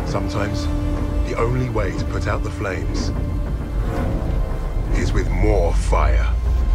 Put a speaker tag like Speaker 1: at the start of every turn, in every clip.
Speaker 1: Sometimes, the only way to put out the flames is with more fire.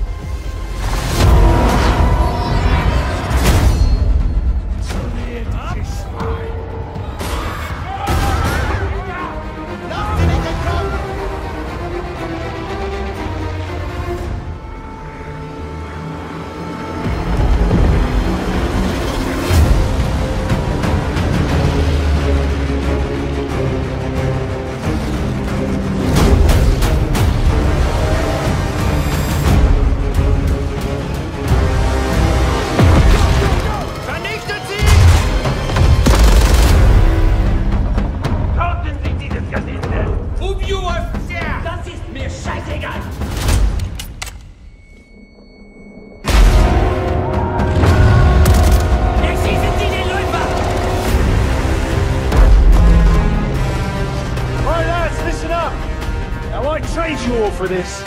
Speaker 2: I trade you all for this.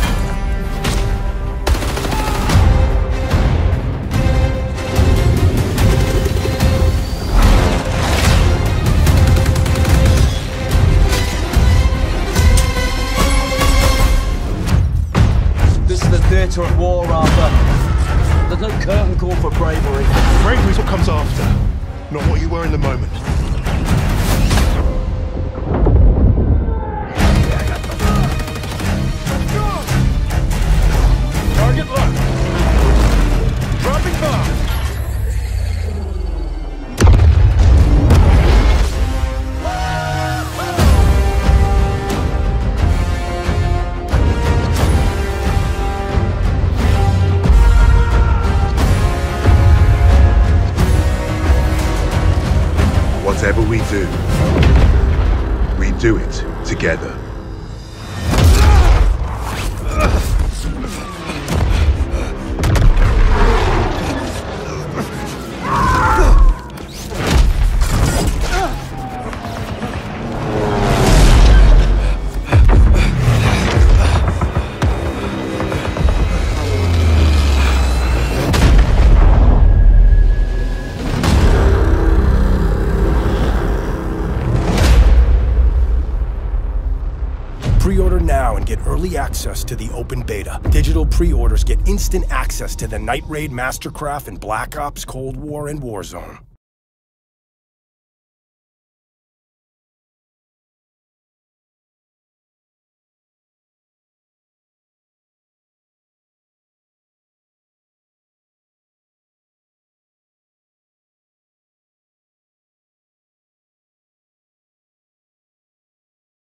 Speaker 3: This is the theatre of war, Arthur. There's no curtain call for bravery.
Speaker 1: Bravery's what comes after, not what you were in the moment.
Speaker 2: Target locked. Dropping bomb.
Speaker 1: Whatever we do it together.
Speaker 4: Pre-order now and get early access to the open beta. Digital pre-orders get instant access to the Night Raid, Mastercraft, and Black Ops, Cold War, and Warzone.